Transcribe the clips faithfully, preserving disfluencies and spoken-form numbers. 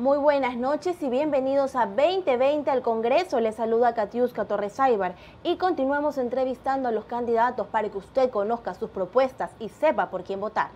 Muy buenas noches y bienvenidos a veinte veinte al Congreso. Les saluda Katiuska Torres Aybar y continuamos entrevistando a los candidatos para que usted conozca sus propuestas y sepa por quién votar.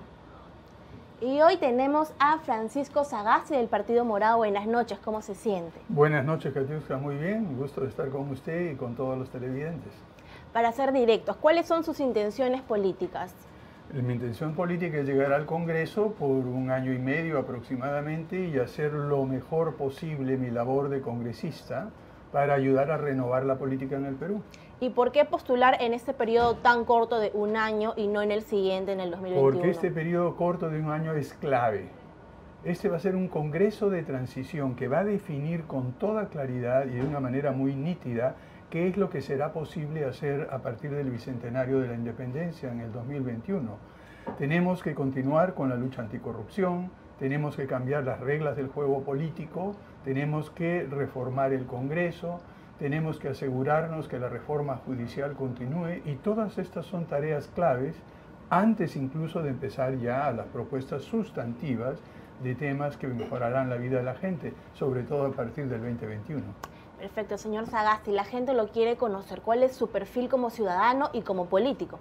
Y hoy tenemos a Francisco Sagasti del Partido Morado. Buenas noches, ¿cómo se siente? Buenas noches, Katiuska, muy bien, un gusto de estar con usted y con todos los televidentes. Para ser directos, ¿cuáles son sus intenciones políticas? Mi intención política es llegar al Congreso por un año y medio aproximadamente y hacer lo mejor posible mi labor de congresista para ayudar a renovar la política en el Perú. ¿Y por qué postular en este periodo tan corto de un año y no en el siguiente, en el dos mil veintiuno? Porque este periodo corto de un año es clave. Este va a ser un Congreso de transición que va a definir con toda claridad y de una manera muy nítida qué es lo que será posible hacer a partir del Bicentenario de la Independencia en el dos mil veintiuno. Tenemos que continuar con la lucha anticorrupción, tenemos que cambiar las reglas del juego político, tenemos que reformar el Congreso, tenemos que asegurarnos que la reforma judicial continúe y todas estas son tareas claves antes incluso de empezar ya a las propuestas sustantivas de temas que mejorarán la vida de la gente, sobre todo a partir del veinte veintiuno. Perfecto, señor Sagasti, la gente lo quiere conocer. ¿Cuál es su perfil como ciudadano y como político?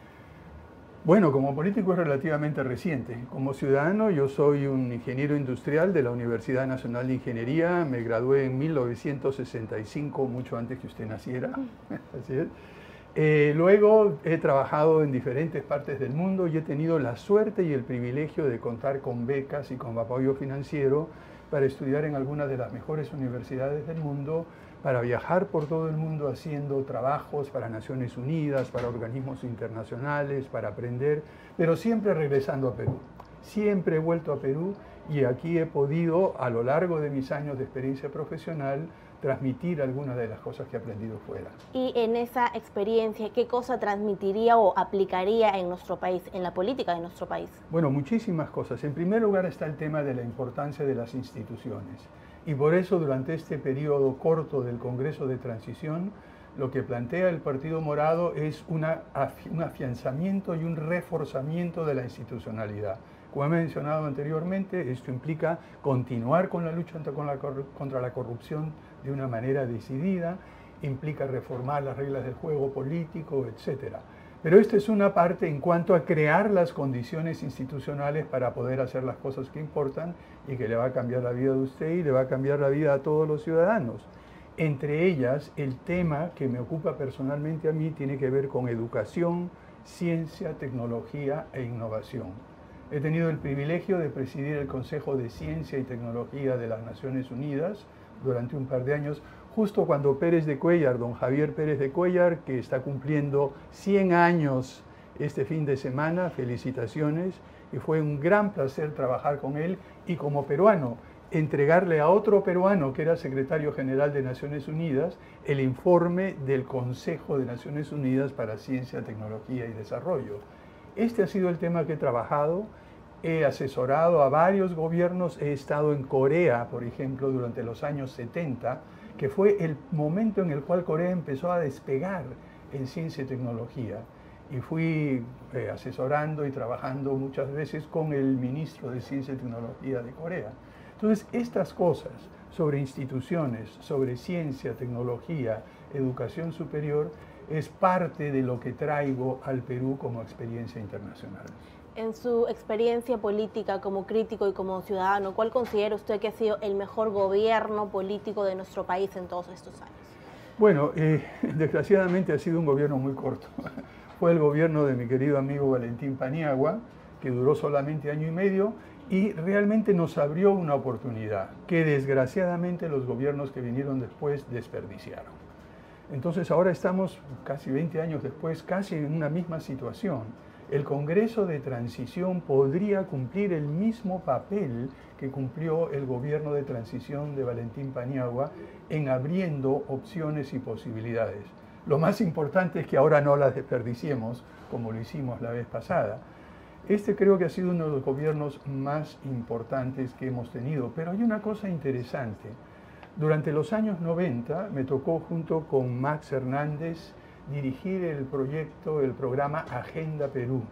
Bueno, como político es relativamente reciente. Como ciudadano yo soy un ingeniero industrial de la Universidad Nacional de Ingeniería. Me gradué en mil novecientos sesenta y cinco, mucho antes que usted naciera. Así es. Eh, luego he trabajado en diferentes partes del mundo y he tenido la suerte y el privilegio de contar con becas y con apoyo financiero para estudiar en algunas de las mejores universidades del mundo, para viajar por todo el mundo haciendo trabajos para Naciones Unidas, para organismos internacionales, para aprender, pero siempre regresando a Perú. Siempre he vuelto a Perú y aquí he podido, a lo largo de mis años de experiencia profesional, transmitir algunas de las cosas que he aprendido fuera. Y en esa experiencia, ¿qué cosa transmitiría o aplicaría en nuestro país, en la política de nuestro país? Bueno, muchísimas cosas. En primer lugar está el tema de la importancia de las instituciones. Y por eso durante este periodo corto del Congreso de Transición, lo que plantea el Partido Morado es una, un afianzamiento y un reforzamiento de la institucionalidad. Como he mencionado anteriormente, esto implica continuar con la lucha contra la corrupción de una manera decidida, implica reformar las reglas del juego político, etcétera. Pero esto es una parte en cuanto a crear las condiciones institucionales para poder hacer las cosas que importan y que le va a cambiar la vida de usted y le va a cambiar la vida a todos los ciudadanos. Entre ellas, el tema que me ocupa personalmente a mí tiene que ver con educación, ciencia, tecnología e innovación. He tenido el privilegio de presidir el Consejo de Ciencia y Tecnología de las Naciones Unidas durante un par de años, justo cuando Pérez de Cuéllar, don Javier Pérez de Cuéllar, que está cumpliendo cien años este fin de semana, felicitaciones, y fue un gran placer trabajar con él y como peruano, entregarle a otro peruano que era secretario general de Naciones Unidas el informe del Consejo de Naciones Unidas para Ciencia, Tecnología y Desarrollo. Este ha sido el tema que he trabajado. He asesorado a varios gobiernos, he estado en Corea, por ejemplo, durante los años setenta, que fue el momento en el cual Corea empezó a despegar en ciencia y tecnología. Y fui eh, asesorando y trabajando muchas veces con el ministro de Ciencia y Tecnología de Corea. Entonces, estas cosas sobre instituciones, sobre ciencia, tecnología, educación superior, es parte de lo que traigo al Perú como experiencia internacional. En su experiencia política como crítico y como ciudadano, ¿cuál considera usted que ha sido el mejor gobierno político de nuestro país en todos estos años? Bueno, eh, desgraciadamente ha sido un gobierno muy corto. Fue el gobierno de mi querido amigo Valentín Paniagua, que duró solamente año y medio y realmente nos abrió una oportunidad que desgraciadamente los gobiernos que vinieron después desperdiciaron. Entonces ahora estamos casi veinte años después, casi en una misma situación. El Congreso de Transición podría cumplir el mismo papel que cumplió el gobierno de transición de Valentín Paniagua en abriendo opciones y posibilidades. Lo más importante es que ahora no las desperdiciemos como lo hicimos la vez pasada. Este creo que ha sido uno de los gobiernos más importantes que hemos tenido, pero hay una cosa interesante. Durante los años noventa me tocó junto con Max Hernández dirigir el proyecto, el programa Agenda Perú.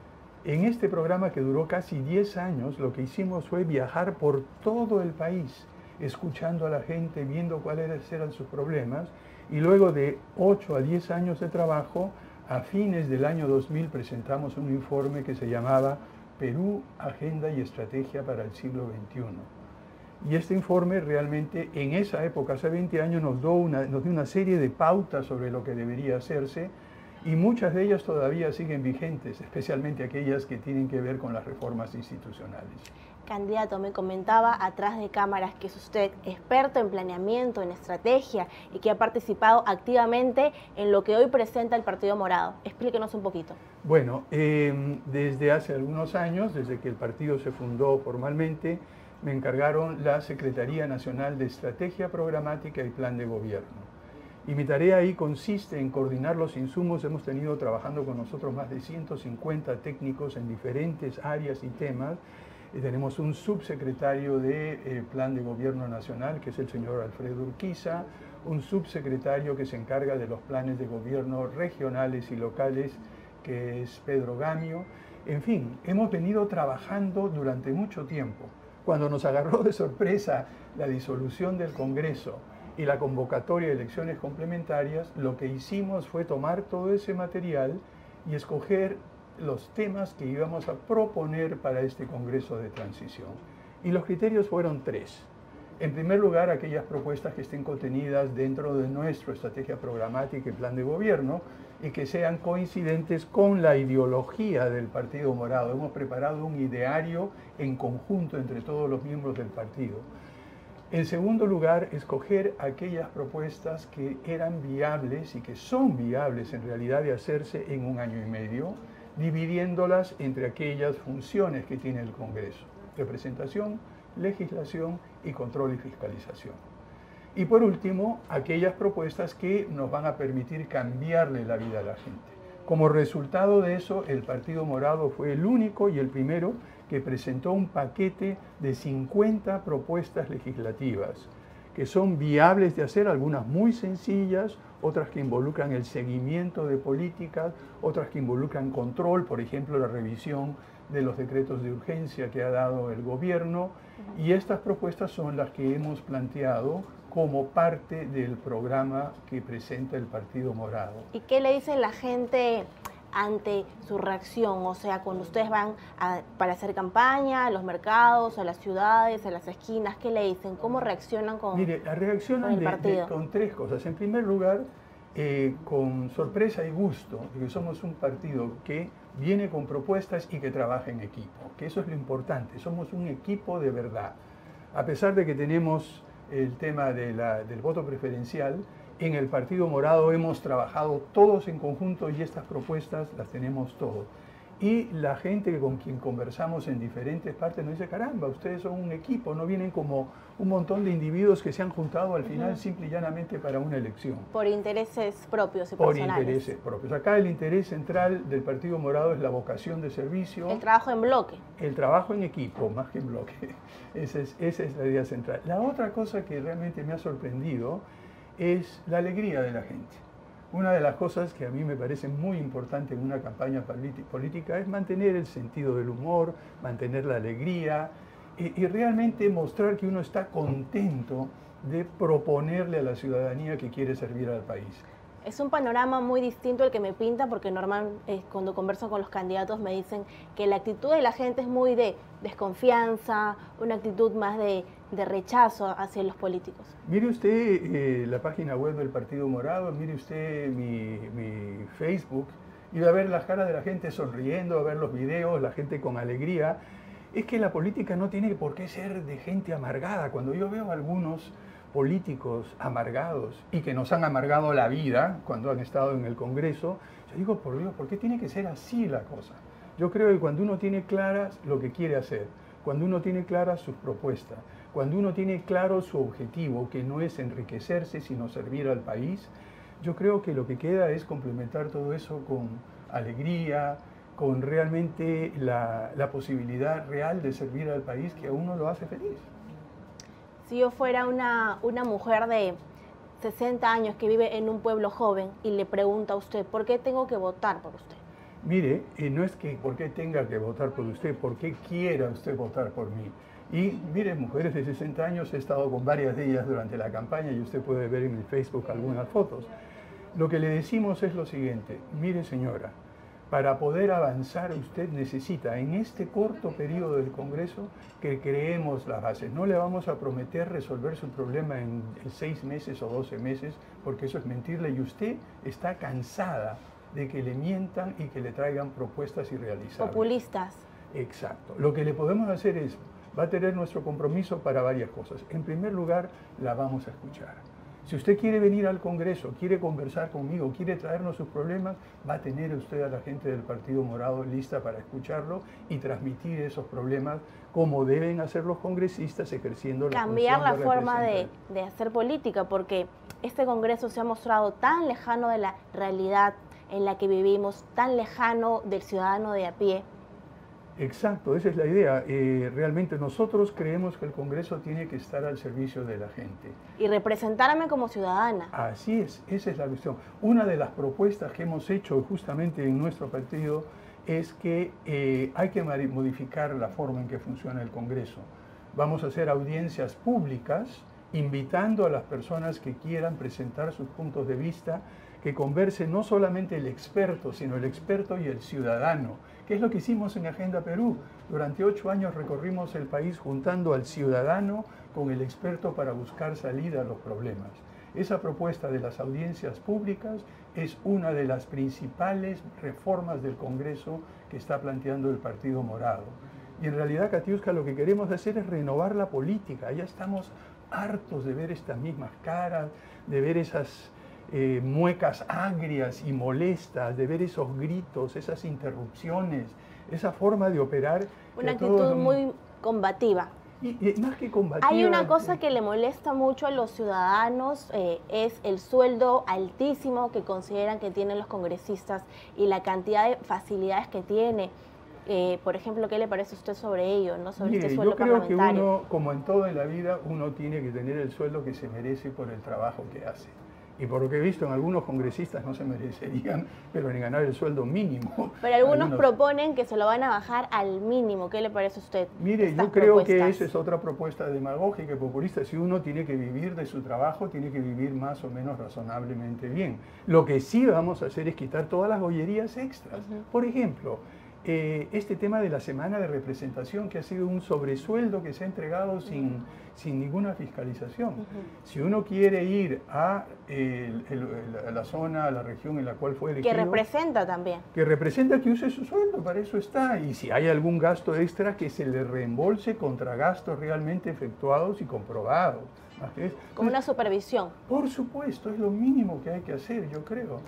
En este programa que duró casi diez años, lo que hicimos fue viajar por todo el país escuchando a la gente, viendo cuáles eran sus problemas, y luego de ocho a diez años de trabajo, a fines del año dos mil presentamos un informe que se llamaba Perú, Agenda y Estrategia para el siglo veintiuno. Y este informe realmente en esa época, hace veinte años, nos dio una, nos dio una serie de pautas sobre lo que debería hacerse, y muchas de ellas todavía siguen vigentes, especialmente aquellas que tienen que ver con las reformas institucionales. Candidato, me comentaba atrás de cámaras que es usted experto en planeamiento, en estrategia y que ha participado activamente en lo que hoy presenta el Partido Morado. Explíquenos un poquito. Bueno, eh, desde hace algunos años, desde que el partido se fundó formalmente, me encargaron la Secretaría Nacional de Estrategia Programática y Plan de Gobierno. Y mi tarea ahí consiste en coordinar los insumos. Hemos tenido trabajando con nosotros más de ciento cincuenta técnicos en diferentes áreas y temas. Y tenemos un subsecretario de eh, Plan de Gobierno Nacional, que es el señor Alfredo Urquiza, un subsecretario que se encarga de los planes de gobierno regionales y locales, que es Pedro Gamio. En fin, hemos venido trabajando durante mucho tiempo. Cuando nos agarró de sorpresa la disolución del Congreso y la convocatoria de elecciones complementarias, lo que hicimos fue tomar todo ese material y escoger los temas que íbamos a proponer para este Congreso de Transición. Y los criterios fueron tres. En primer lugar, aquellas propuestas que estén contenidas dentro de nuestra estrategia programática y plan de gobierno y que sean coincidentes con la ideología del Partido Morado. Hemos preparado un ideario en conjunto entre todos los miembros del partido. En segundo lugar, escoger aquellas propuestas que eran viables y que son viables en realidad de hacerse en un año y medio, dividiéndolas entre aquellas funciones que tiene el Congreso: representación, legislación y control y fiscalización. Y por último, aquellas propuestas que nos van a permitir cambiarle la vida a la gente. Como resultado de eso, el Partido Morado fue el único y el primero que presentó un paquete de cincuenta propuestas legislativas que son viables de hacer, algunas muy sencillas, otras que involucran el seguimiento de políticas, otras que involucran control, por ejemplo, la revisión de los decretos de urgencia que ha dado el gobierno, y estas propuestas son las que hemos planteado como parte del programa que presenta el Partido Morado. ¿Y qué le dice la gente ante su reacción? O sea, cuando ustedes van a, para hacer campaña a los mercados, a las ciudades, a las esquinas, ¿qué le dicen? ¿Cómo reaccionan con, Mire, reaccionan con el partido? De, de, con tres cosas. En primer lugar, eh, con sorpresa y gusto, de que somos un partido que viene con propuestas y que trabaja en equipo, que eso es lo importante. Somos un equipo de verdad. A pesar de que tenemos el tema de la, del voto preferencial, en el Partido Morado hemos trabajado todos en conjunto y estas propuestas las tenemos todos. Y la gente con quien conversamos en diferentes partes nos dice: caramba, ustedes son un equipo, no vienen como un montón de individuos que se han juntado al final uh-huh. simple y llanamente para una elección. Por intereses propios y Por personales. Por intereses propios. Acá el interés central del Partido Morado es la vocación de servicio. El trabajo en bloque. El trabajo en equipo, más que en bloque. Esa es, esa es la idea central. La otra cosa que realmente me ha sorprendido es la alegría de la gente. Una de las cosas que a mí me parece muy importante en una campaña política es mantener el sentido del humor, mantener la alegría y, y realmente mostrar que uno está contento de proponerle a la ciudadanía que quiere servir al país. Es un panorama muy distinto al que me pinta, porque normalmente eh, cuando converso con los candidatos me dicen que la actitud de la gente es muy de desconfianza, una actitud más de, de rechazo hacia los políticos. Mire usted eh, la página web del Partido Morado, mire usted mi, mi Facebook y va a ver las caras de la gente sonriendo, va a ver los videos, la gente con alegría. Es que la política no tiene por qué ser de gente amargada. Cuando yo veo a algunos políticos amargados y que nos han amargado la vida cuando han estado en el Congreso, yo digo, por Dios, ¿por qué tiene que ser así la cosa? Yo creo que cuando uno tiene claras lo que quiere hacer, cuando uno tiene claras sus propuestas, cuando uno tiene claro su objetivo, que no es enriquecerse, sino servir al país, yo creo que lo que queda es complementar todo eso con alegría, con realmente la, la posibilidad real de servir al país, que a uno lo hace feliz. Si yo fuera una, una mujer de sesenta años que vive en un pueblo joven y le pregunta a usted, ¿por qué tengo que votar por usted? Mire, eh, no es que por qué tenga que votar por usted, por qué quiera usted votar por mí. Y mire, mujeres de sesenta años, he estado con varias de ellas durante la campaña y usted puede ver en mi Facebook algunas fotos. Lo que le decimos es lo siguiente: mire señora, para poder avanzar usted necesita en este corto periodo del Congreso que creemos las bases. No le vamos a prometer resolver su problema en seis meses o doce meses, porque eso es mentirle, y usted está cansada de que le mientan y que le traigan propuestas irrealizables. Populistas. Exacto. Lo que le podemos hacer es, va a tener nuestro compromiso para varias cosas. En primer lugar, la vamos a escuchar. Si usted quiere venir al Congreso, quiere conversar conmigo, quiere traernos sus problemas, va a tener usted a la gente del Partido Morado lista para escucharlo y transmitir esos problemas como deben hacer los congresistas, ejerciendo la Cambiar función la de forma de, representar. de hacer política, porque este Congreso se ha mostrado tan lejano de la realidad en la que vivimos, tan lejano del ciudadano de a pie. Exacto, esa es la idea. Eh, realmente nosotros creemos que el Congreso tiene que estar al servicio de la gente. Y representarme como ciudadana. Así es, esa es la cuestión. Una de las propuestas que hemos hecho justamente en nuestro partido es que eh, hay que modificar la forma en que funciona el Congreso. Vamos a hacer audiencias públicas invitando a las personas que quieran presentar sus puntos de vista, que converse no solamente el experto, sino el experto y el ciudadano, que es lo que hicimos en Agenda Perú. Durante ocho años recorrimos el país juntando al ciudadano con el experto para buscar salida a los problemas. Esa propuesta de las audiencias públicas es una de las principales reformas del Congreso que está planteando el Partido Morado. Y en realidad, Katiuska, lo que queremos hacer es renovar la política. Ya estamos hartos de ver estas mismas caras, de ver esas eh, muecas agrias y molestas, de ver esos gritos, esas interrupciones, esa forma de operar. Una actitud todos... muy combativa. Y, y más que combativa... Hay una cosa que le molesta mucho a los ciudadanos, eh, es el sueldo altísimo que consideran que tienen los congresistas y la cantidad de facilidades que tiene. Eh, por ejemplo, ¿qué le parece a usted sobre ello, ¿no? Sobre Mire, este sueldo yo creo que parlamentario. uno, como en todo en la vida, uno tiene que tener el sueldo que se merece por el trabajo que hace. Y por lo que he visto, en algunos congresistas no se merecerían, pero en ganar el sueldo mínimo. Pero algunos, algunos proponen que se lo van a bajar al mínimo. ¿Qué le parece a usted? Mire, estas yo creo propuestas? que esa es otra propuesta demagógica y populista. Si uno tiene que vivir de su trabajo, tiene que vivir más o menos razonablemente bien. Lo que sí vamos a hacer es quitar todas las bollerías extras. Uh-huh. Por ejemplo, eh, este tema de la semana de representación, que ha sido un sobresueldo que se ha entregado sin, uh-huh. sin ninguna fiscalización. Uh-huh. Si uno quiere ir a, el, el, a la zona, a la región en la cual fue elegido... Que representa también. Que representa, que use su sueldo, para eso está. Y si hay algún gasto extra, que se le reembolse contra gastos realmente efectuados y comprobados. Con una supervisión. Por supuesto, es lo mínimo que hay que hacer, yo creo.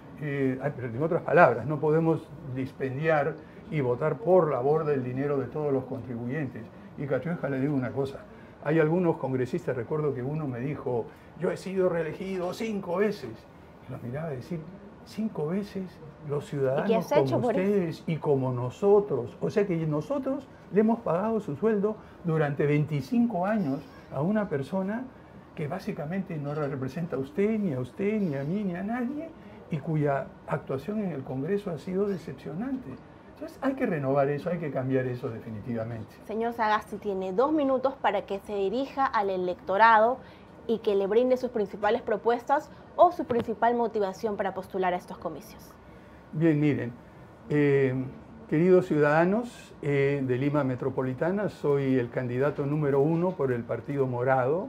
Eh, pero en otras palabras, no podemos dispendiar y votar por la borda el dinero de todos los contribuyentes. Y Katiuska, le digo una cosa, hay algunos congresistas, recuerdo que uno me dijo, yo he sido reelegido cinco veces. Y lo miraba a decir, cinco veces los ciudadanos como ustedes y como nosotros. O sea que nosotros le hemos pagado su sueldo durante veinticinco años a una persona que básicamente no representa a usted, ni a usted, ni a mí, ni a nadie, y cuya actuación en el Congreso ha sido decepcionante. Entonces hay que renovar eso, hay que cambiar eso definitivamente. Señor Sagasti, tiene dos minutos para que se dirija al electorado y que le brinde sus principales propuestas o su principal motivación para postular a estos comicios. Bien, miren, eh, queridos ciudadanos eh, de Lima Metropolitana, soy el candidato número uno por el Partido Morado,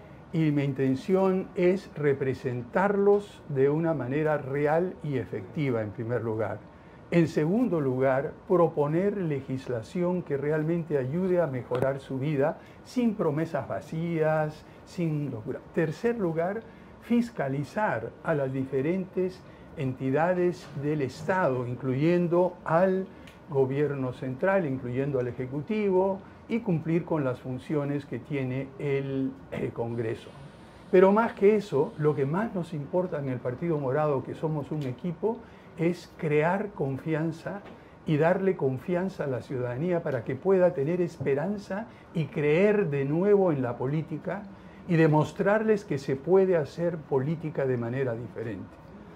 y mi intención es representarlos de una manera real y efectiva, en primer lugar. En segundo lugar, proponer legislación que realmente ayude a mejorar su vida, sin promesas vacías, sin locura. Tercer lugar, fiscalizar a las diferentes entidades del Estado, incluyendo al gobierno central, incluyendo al Ejecutivo, y cumplir con las funciones que tiene el, el Congreso. Pero más que eso, lo que más nos importa en el Partido Morado, que somos un equipo, es crear confianza y darle confianza a la ciudadanía para que pueda tener esperanza y creer de nuevo en la política y demostrarles que se puede hacer política de manera diferente.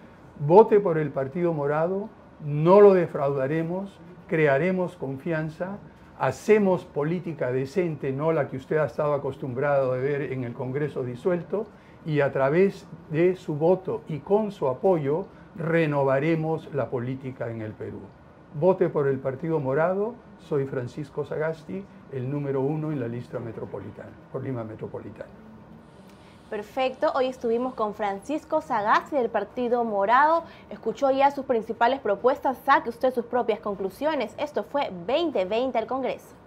Vote por el Partido Morado, no lo defraudaremos, crearemos confianza, hacemos política decente, no la que usted ha estado acostumbrado a ver en el Congreso disuelto, y a través de su voto y con su apoyo renovaremos la política en el Perú. Vote por el Partido Morado. Soy Francisco Sagasti, el número uno en la lista metropolitana, por Lima Metropolitana. Perfecto, hoy estuvimos con Francisco Sagasti del Partido Morado. Escuchó ya sus principales propuestas, saque usted sus propias conclusiones. Esto fue veinte veinte al Congreso.